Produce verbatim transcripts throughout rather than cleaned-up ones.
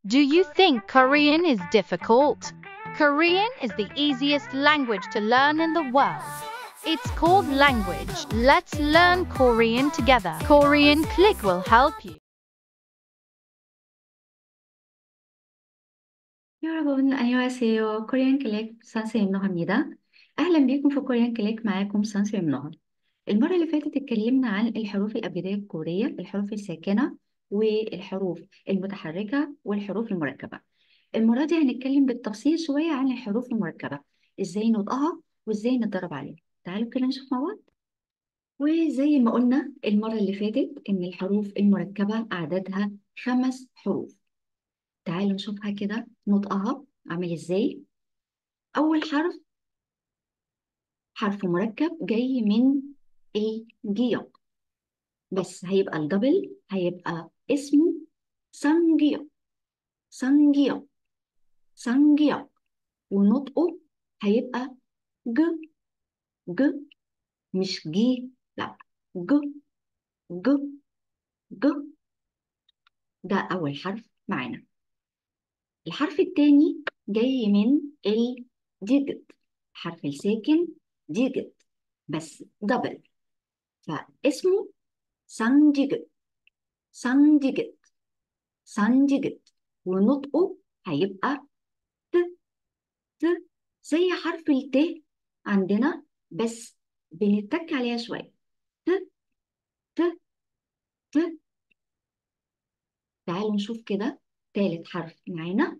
Do you think Korean is difficult? Korean is the easiest language to learn in the world. It's called language. Let's learn Korean together. Korean Click will help you. 여러분 안녕하세요. 코리안 클릭 선생님 نهى. أهلا بيكم في كوريان كليك. معاكم سانسيم نهى. المرة اللي فاتت اتكلمنا عن الحروف الأبجدية الكورية، الحروف الساكنة والحروف المتحركة والحروف المركبة. المرة دي هنتكلم بالتفصيل شوية عن الحروف المركبة، ازاي نطقها وازاي نتدرب عليها. تعالوا كده نشوف مع بعض. وزي ما قلنا المرة اللي فاتت إن الحروف المركبة عددها خمس حروف. تعالوا نشوفها كده نطقها عامل ازاي. أول حرف حرف مركب جاي من الجيم، بس هيبقى الدبل، هيبقى اسمه سانجيو. سانجيو سانجيو ونطقه هيبقى ج. ج مش جي، لا، ج ج ج. ده أول حرف معانا. الحرف التاني جاي من الديجيت، الحرف الساكن ديجيت بس دبل، فاسمه سانجيجت. سانجيجت سانجيجت ونطقه هيبقى ت. ت زي حرف الت عندنا، بس بنتك عليها شوية. ت ت ت. تعالوا نشوف كده تالت حرف معانا.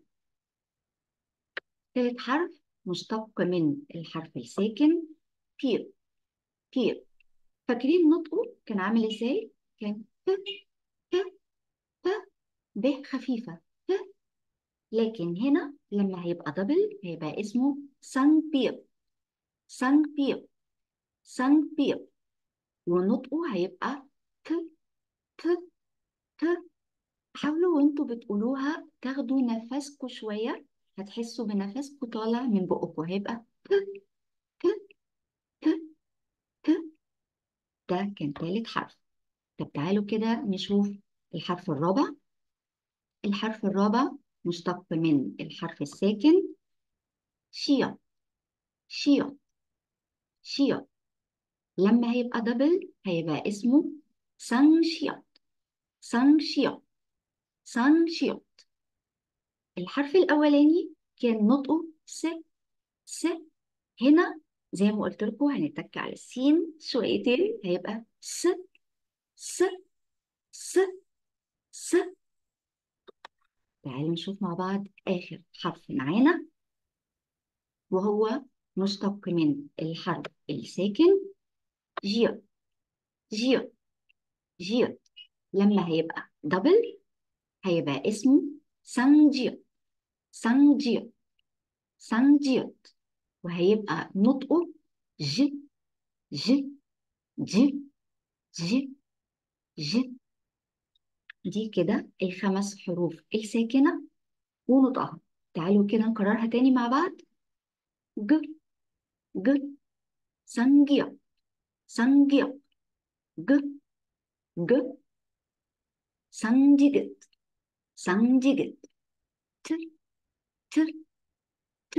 تالت حرف مشتق من الحرف الساكن بير. بير. فاكرين نطقه كان عامل ازاي؟ كان ت ت ت، ب خفيفة ت. لكن هنا لما هيبقى دبل هيبقى اسمه سان بير. سان بير سان بير ونطقه هيبقى ت ت ت. حاولوا وانتوا بتقولوها تاخدوا نفسكوا شوية، هتحسوا بنفسكوا طالع من بقكوا، هيبقى ت ت ت ت. ده كان تالت حرف. طب تعالوا كده نشوف الحرف الرابع. الحرف الرابع مشتق من الحرف الساكن شيا. شيا شيا. لما هيبقى دبل هيبقى اسمه سانشيا. سانشيا سانشيا. الحرف الأولاني كان نطقه س. س. هنا زي ما قلت لكم هنتك على السين شويتين، هيبقى س س س س. تعالوا نشوف مع بعض آخر حرف معانا، وهو مشتق من الحرف الساكن جير. جير جير. لما هيبقى دبل هيبقى اسمه سانجير. سانجير سانجير. وهيبقى نطقه ج ج ج ج ج. دي كده الخمس حروف الساكنة ونطقها. تعالوا كده نكررها تاني مع بعض. ج ج سانجير. سانجير ج ج سانجيجت. سانجيجت ت ت ت.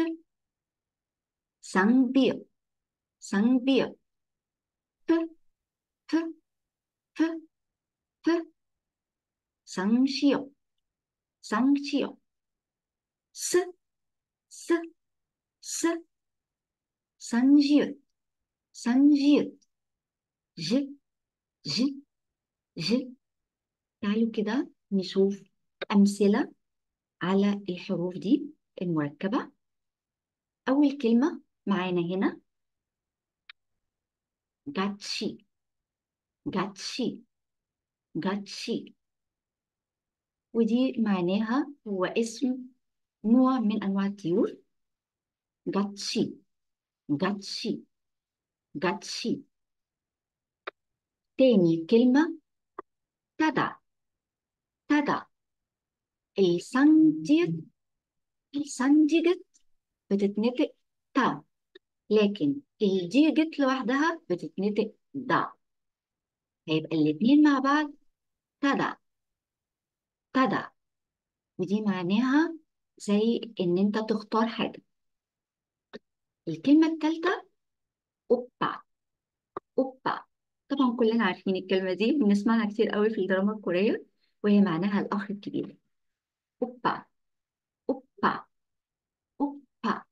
سانبير. سانبير ت ت ت ت. سانشيو. سانشيو س س س. سانجير. سانجير ج ج ج. تعالوا كده نشوف أمثلة على الحروف دي المركبة. أول كلمة معانا هنا جاتشي. جاتشي جاتشي. ودي معناها هو اسم نوع من أنواع الطيور. جاتشي جاتشي جاتشي. تاني كلمة تدا. تدا. السنجيت. السنجيجت بتتنطق تا، لكن الجيجت لوحدها بتتنطق دا. هيبقى الاتنين مع بعض تدا. تدا. ودي معناها زي إن أنت تختار حاجة. الكلمة التالتة أوبا. أوبا، طبعا كلنا عارفين الكلمة دي، بنسمعها كتير قوي في الدراما الكورية، وهي معناها الأخ الكبير. أوبا. أوبا. أوبا.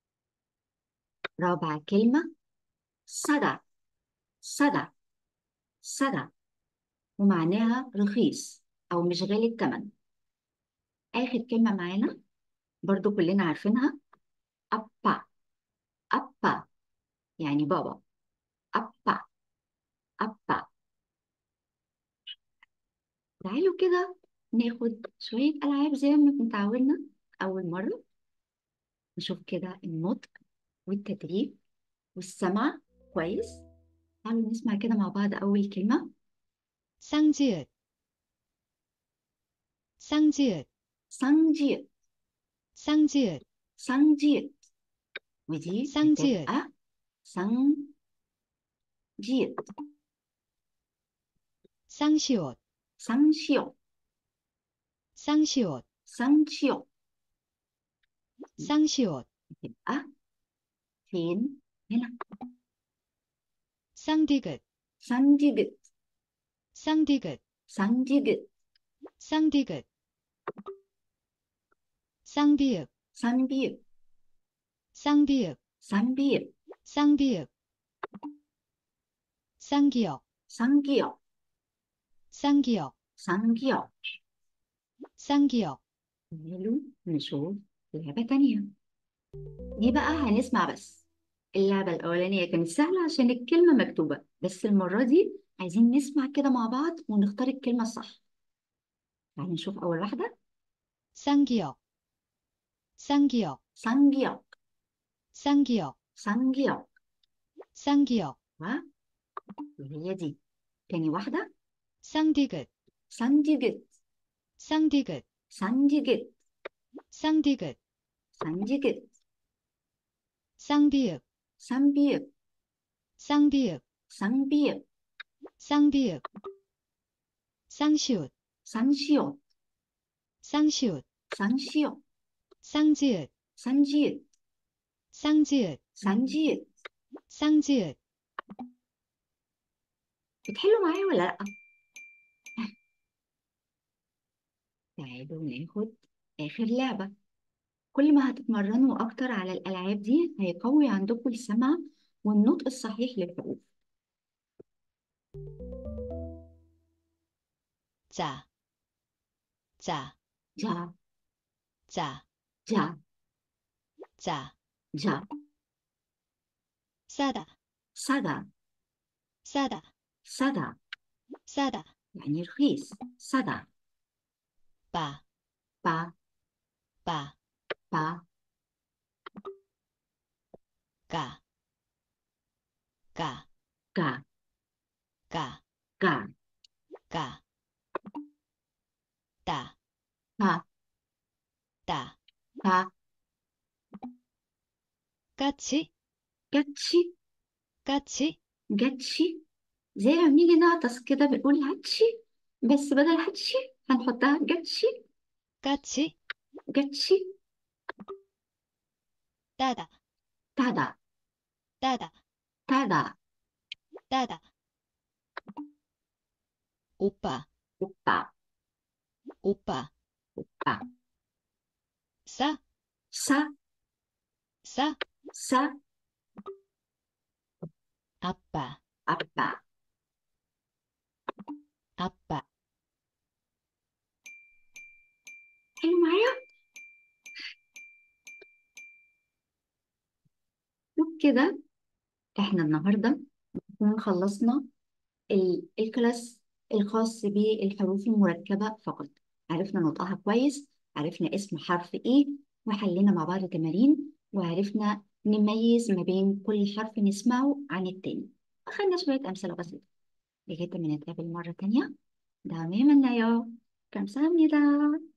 رابع كلمة سدا. سدا. سدا، ومعناها رخيص أو مش غالي الثمن. آخر كلمة معانا برضو كلنا عارفينها، أبا. أبا يعني بابا. أبا. أبا. تعالوا كده ناخد شوية ألعاب زي ما متعودنا أول مرة، نشوف كده النطق والتدريب والسمع كويس. تعالوا نسمع كده مع بعض أول كلمة. 쌍지읒, 쌍지읒, سانجيت. 쌍지읒, سانجيت، ودي 쌍지읒, هتبقى سانجيت. 쌍시옷, سانشيو. 쌍시옷, سانشيو 쌍시옷, هتبقى فين؟ هنا. 쌍디귿, سانجيت. 쌍디귿, سانجيت. 쌍디귿, 쌍비읍, سانبيب. 쌍비읍, سانبيب. 쌍비읍, 쌍기역, سانجيو. 쌍기역, سانجيو. 쌍기역, تعالوا نشوف لعبة تانية. دي بقى هنسمع بس. اللعبة الأولانية كانت سهلة عشان الكلمة مكتوبة، بس المرة دي عايزين نسمع كده مع بعض ونختار الكلمة الصح. تعالوا نشوف أول واحدة. 쌍기역, 쌍기역, سانجيو. 쌍기역, سانجيو. 쌍기역, وهي دي. تاني واحدة. 쌍디귿, سانجيت. 쌍디귿, سانجيت. 쌍디귿, سانجيت. 쌍비읍, سانبيب. 쌍비읍, سانبيب. 쌍비읍, 쌍시옷, سانشيو. 쌍시옷, سانشيو. 쌍지읒, سانجيت. 쌍지읒, سانجيت. 쌍지읒, بتحلوا معايا ولا لأ؟ تعالوا ناخد آخر لعبة. كل ما هتتمرنوا أكتر على الألعاب دي هيقوي عندكم السمع والنطق الصحيح للحروف. 짜, 짜, جا. 짜, جا. 짜, جا. 싸다, سدا. 싸다, سدا 싸다, يعني رخيص. سدا. 빠, با. 빠, با. 까, 까, جا. 까, جا. 까, 따, با. 따, با. 까치, جاتشي. 까치, جاتشي، زي ما بنيجي نعطس كده بنقول هاتشي، بس بدل هاتشي هنحطها جاتشي. 까치, جاتشي. 따다, تادا. 따다, تادا. 따다, 오빠, 오빠. 오빠, 오빠. 싸, 싸. 싸, 싸. 아빠, 아빠. 아빠, حلو معايا؟ وبكده احنا النهارده نكون خلصنا ال- الكلاس الخاص بالحروف المركبة فقط. عرفنا نطقها كويس، عرفنا اسم حرف ايه، وحلينا مع بعض تمارين، وعرفنا نميز ما بين كل حرف نسمعه عن التاني. أخدنا شوية أمثلة بسيطة. لغاية ما نتقابل مرة تانية. 다음에 만나요. 감사합니다.